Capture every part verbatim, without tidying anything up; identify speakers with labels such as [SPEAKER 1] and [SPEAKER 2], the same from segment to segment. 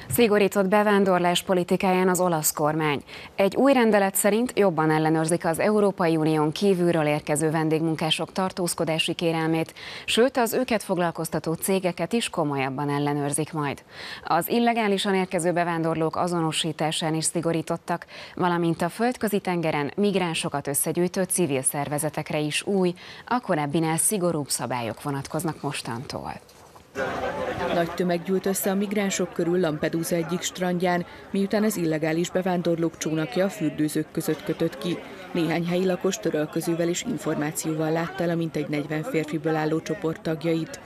[SPEAKER 1] Szigorított bevándorlás politikáján az olasz kormány. Egy új rendelet szerint jobban ellenőrzik az Európai Unión kívülről érkező vendégmunkások tartózkodási kérelmét, sőt az őket foglalkoztató cégeket is komolyabban ellenőrzik majd. Az illegálisan érkező bevándorlók azonosításán is szigorítottak, valamint a földközi tengeren migránsokat összegyűjtő civil szervezetekre is új, a korábbinál szigorúbb szabályok vonatkoznak mostantól.
[SPEAKER 2] Nagy tömeg gyűlt össze a migránsok körül Lampedusa egyik strandján, miután az illegális bevándorlók csónakja a fürdőzők között kötött ki. Néhány helyi lakos törölközővel és információval látta el a mintegy negyven férfiből álló csoport tagjait.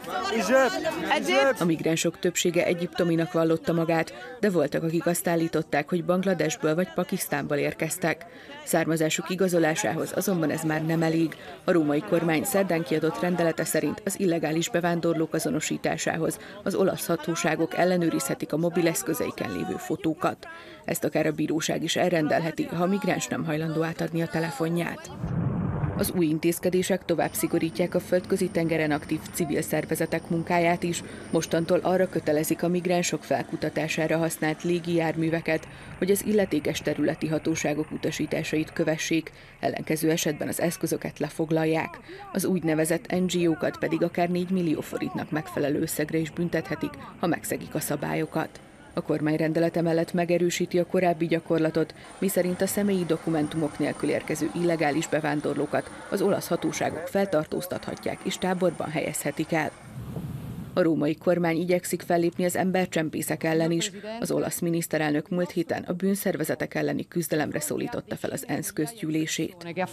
[SPEAKER 2] A migránsok többsége egyiptominak vallotta magát, de voltak, akik azt állították, hogy Bangladesből vagy Pakisztánból érkeztek. Származásuk igazolásához azonban ez már nem elég. A római kormány szerdán kiadott rendelete szerint az illegális bevándorlók azonosításához az olasz hatóságok ellenőrizhetik a mobileszközeiken lévő fotókat. Ezt akár a bíróság is elrendelheti, ha a migráns nem hajlandó átadni a telefonját. Az új intézkedések tovább szigorítják a földközi tengeren aktív civil szervezetek munkáját is. Mostantól arra kötelezik a migránsok felkutatására használt légijárműveket, hogy az illetékes területi hatóságok utasításait kövessék, ellenkező esetben az eszközöket lefoglalják. Az úgynevezett en gé ó-kat pedig akár négy millió forintnak megfelelő összegre is büntethetik, ha megszegik a szabályokat. A kormány rendelete mellett megerősíti a korábbi gyakorlatot, miszerint a személyi dokumentumok nélkül érkező illegális bevándorlókat az olasz hatóságok feltartóztathatják és táborban helyezhetik el. A római kormány igyekszik fellépni az embercsempészek ellen is. Az olasz miniszterelnök múlt héten a bűnszervezetek elleni küzdelemre szólította fel az ENSZ közgyűlését.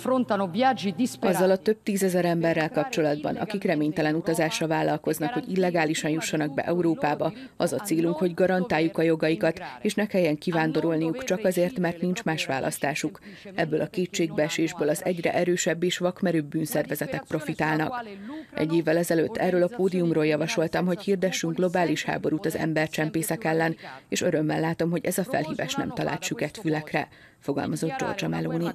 [SPEAKER 2] Azzal a több tízezer emberrel kapcsolatban, akik reménytelen utazásra vállalkoznak, hogy illegálisan jussanak be Európába, az a célunk, hogy garantáljuk a jogaikat, és ne kelljen kivándorolniuk csak azért, mert nincs más választásuk. Ebből a kétségbeesésből az egyre erősebb és vakmerőbb bűnszervezetek profitálnak. Egy évvel ezelőtt erről a pódiumról javasoltam, hogy hirdessünk globális háborút az embercsempészek ellen, és örömmel látom, hogy ez a felhívás nem talált süket fülekre, fogalmazott Giorgia Meloni.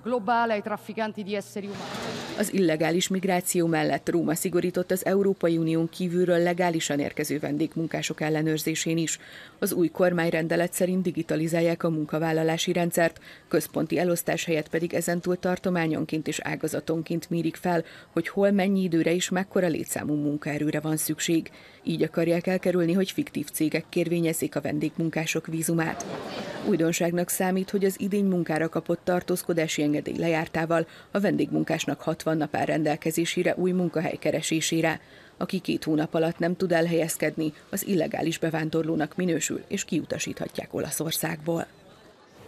[SPEAKER 2] Az illegális migráció mellett Róma szigorított az Európai Unión kívülről legálisan érkező vendégmunkások ellenőrzésén is. Az új kormányrendelet szerint digitalizálják a munkavállalási rendszert, központi elosztás helyett pedig ezentúl tartományonként és ágazatonként mérik fel, hogy hol mennyi időre és mekkora létszámú munkaerőre van szükség. Így akarják elkerülni, hogy fiktív cégek kérvényezzék a vendégmunkások vízumát. Újdonságnak számít, hogy az idény munkára kapott tartózkodási engedély lejártával a vendégmunkásnak hatvan nap áll rendelkezésére új munkahely keresésére. Aki két hónap alatt nem tud elhelyezkedni, az illegális bevándorlónak minősül és kiutasíthatják Olaszországból.